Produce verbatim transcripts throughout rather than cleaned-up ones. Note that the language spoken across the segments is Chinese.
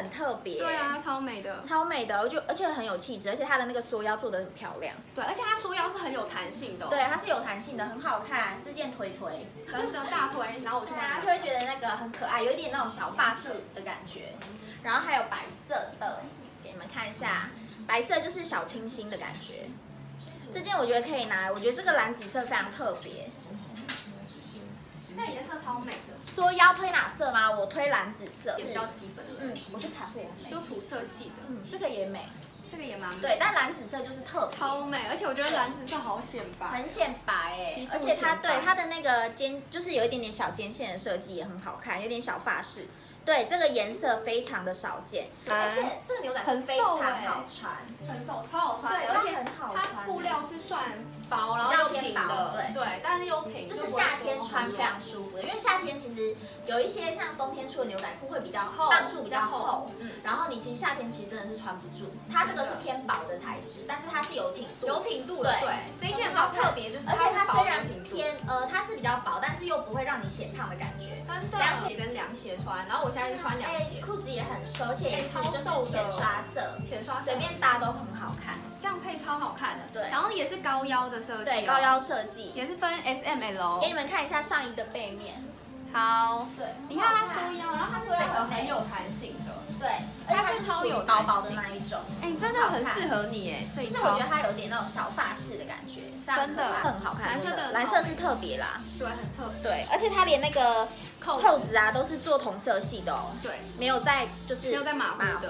很特别。 对啊，超美的， 超美的，就而且很有气质，而且它的那个缩腰做的很漂亮。 对，而且它缩腰是很有弹性的、哦。 对，它是有弹性的，很好看。这件腿腿真的大推，然后我就啊，就会觉得那个很可爱，有一点那种小发饰的感觉。然后还有白色的，给你们看一下，白色就是小清新的感觉。这件我觉得可以拿，我觉得这个蓝紫色非常特别。 那颜色超美的。 说要推哪色吗？我推蓝紫色， 比较基本的。 嗯，我觉得卡色也很美， 就土色系的。 嗯，这个也美， 这个也蛮美。 对，但蓝紫色就是特别超美，而且我觉得蓝紫色好显白， 很显白哎，而且它对它的那个尖，就是有一点点小尖线的设计也很好看，有点小发饰。对，这个颜色非常的少见，而且这个牛仔裤非常好穿， 很瘦，超好穿的， 对， 而且很好它穿。 布料是算薄，然后又挺的，对对，但是又挺， 就是夏天穿非常舒服的，因为夏天其实有一些像冬天出的牛仔裤会比较厚，磅数比较厚，嗯，然后你其实夏天其实真的是穿不住。它这个是偏薄的材质，但是它是有挺度， 有挺度的，对，这一件比较特别，就是而且它虽然偏呃它是比较薄，但是又不会让你显胖的感觉， 真的。凉鞋跟凉鞋穿，然后我现在是穿凉鞋。 裤子也很收，而且也是就是浅刷色， 浅刷随便搭都很好看， 这样配超好看的。 对， 然后也是高腰的设计， 对，高腰设计也是分 S M L。 给你们看一下上衣的背面， 好， 对， 你看它缩腰，然后它是整个很有弹性的， 对， 它是超有薄薄的那一种， 哎，真的很适合你哎，这一套，其实我觉得它有点那种小发饰的感觉， 真的很好看， 蓝色的蓝色是特别啦， 对，很特别， 对，而且它连那个。扣子啊，都是做同色系的哦。 对， 没有在就是没有在马虎的。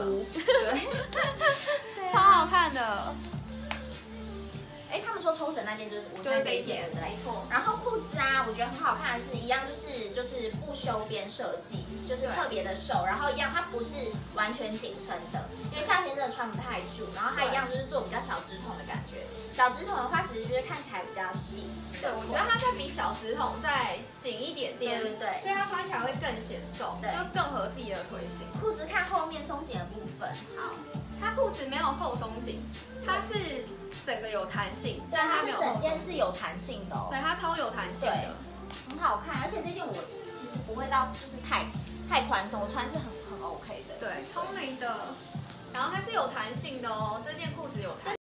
对， 超好看的。 哎，他们说抽绳那件就是我就是这一件， 对， 没错。 然后裤子啊，我觉得很好看的是一样，就是就是不修边设计，就是特别的瘦，然后一样它不是完全紧身的，因为夏天真的穿不太住。然后它一样就是做比较小直筒的感觉，小直筒的话其实就是看起来比较细。 对，我觉得它再比小直筒再紧一点点， 对对对， 所以它穿起来会更显瘦，就更合自己的腿型。 裤子看后面松紧的部分，好， 它裤子没有后松紧，它是整个有弹性，但它没有整件是有弹性的哦， 对，它超有弹性的， 很好看。而且这件我其实不会到就是太太宽松，我穿是很很 OK 的， 对，超美的。然后它是有弹性的哦，这件裤子有弹性。